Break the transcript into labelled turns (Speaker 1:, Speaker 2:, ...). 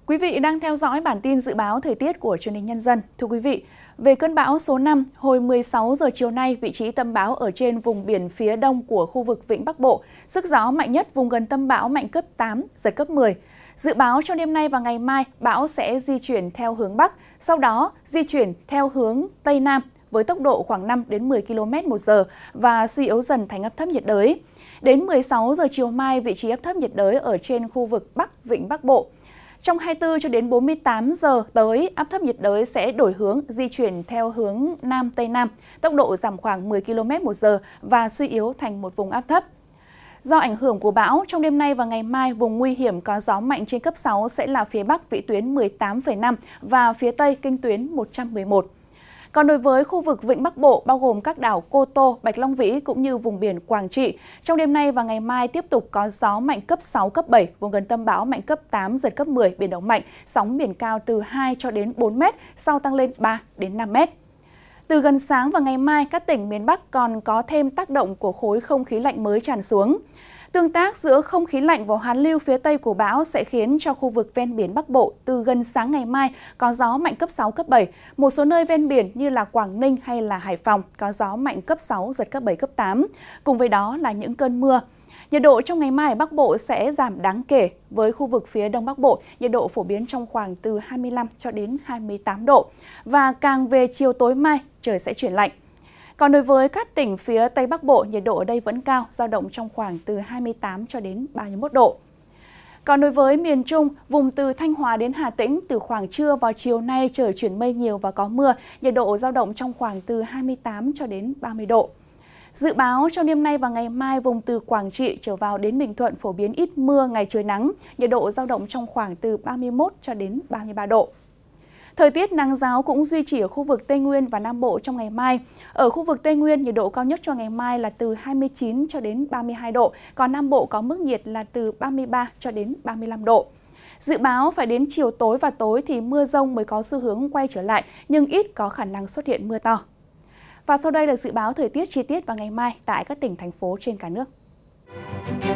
Speaker 1: Quý vị đang theo dõi bản tin dự báo thời tiết của Truyền hình Nhân dân. Thưa quý vị, về cơn bão số 5, hồi 16 giờ chiều nay, vị trí tâm bão ở trên vùng biển phía đông của khu vực Vịnh Bắc Bộ. Sức gió mạnh nhất vùng gần tâm bão mạnh cấp 8, giật cấp 10. Dự báo trong đêm nay và ngày mai, bão sẽ di chuyển theo hướng Bắc, sau đó di chuyển theo hướng Tây Nam với tốc độ khoảng 5 đến 10 km/h và suy yếu dần thành áp thấp nhiệt đới. Đến 16 giờ chiều mai, vị trí áp thấp nhiệt đới ở trên khu vực Bắc Vịnh Bắc Bộ. Trong 24 cho đến 48 giờ tới, áp thấp nhiệt đới sẽ đổi hướng, di chuyển theo hướng Nam Tây Nam, tốc độ giảm khoảng 10 km/h và suy yếu thành một vùng áp thấp. Do ảnh hưởng của bão, trong đêm nay và ngày mai, vùng nguy hiểm có gió mạnh trên cấp 6 sẽ là phía Bắc vĩ tuyến 18,5 và phía Tây kinh tuyến 111. Còn đối với khu vực Vịnh Bắc Bộ, bao gồm các đảo Cô Tô, Bạch Long Vĩ cũng như vùng biển Quảng Trị, trong đêm nay và ngày mai tiếp tục có gió mạnh cấp 6, cấp 7, vùng gần tâm bão mạnh cấp 8, giật cấp 10, biển động mạnh, sóng biển cao từ 2 cho đến 4 m, sau tăng lên 3 đến 5 m. Từ gần sáng và ngày mai, các tỉnh miền Bắc còn có thêm tác động của khối không khí lạnh mới tràn xuống. Tương tác giữa không khí lạnh và hàn lưu phía Tây của bão sẽ khiến cho khu vực ven biển Bắc Bộ từ gần sáng ngày mai có gió mạnh cấp 6, cấp 7. Một số nơi ven biển như là Quảng Ninh hay là Hải Phòng có gió mạnh cấp 6, giật cấp 7, cấp 8. Cùng với đó là những cơn mưa. Nhiệt độ trong ngày mai ở Bắc Bộ sẽ giảm đáng kể. Với khu vực phía Đông Bắc Bộ, nhiệt độ phổ biến trong khoảng từ 25 cho đến 28 độ. Và càng về chiều tối mai, trời sẽ chuyển lạnh. Còn đối với các tỉnh phía Tây Bắc Bộ, nhiệt độ ở đây vẫn cao, dao động trong khoảng từ 28 cho đến 31 độ. Còn đối với miền Trung, vùng từ Thanh Hóa đến Hà Tĩnh, từ khoảng trưa vào chiều nay trời chuyển mây nhiều và có mưa, nhiệt độ dao động trong khoảng từ 28 cho đến 30 độ. Dự báo trong đêm nay và ngày mai, vùng từ Quảng Trị trở vào đến Bình Thuận phổ biến ít mưa, ngày trời nắng, nhiệt độ dao động trong khoảng từ 31 cho đến 33 độ. Thời tiết nắng ráo cũng duy trì ở khu vực Tây Nguyên và Nam Bộ trong ngày mai. Ở khu vực Tây Nguyên, nhiệt độ cao nhất cho ngày mai là từ 29 cho đến 32 độ, còn Nam Bộ có mức nhiệt là từ 33 cho đến 35 độ. Dự báo phải đến chiều tối và tối thì mưa rông mới có xu hướng quay trở lại, nhưng ít có khả năng xuất hiện mưa to. Và sau đây là dự báo thời tiết chi tiết vào ngày mai tại các tỉnh, thành phố trên cả nước.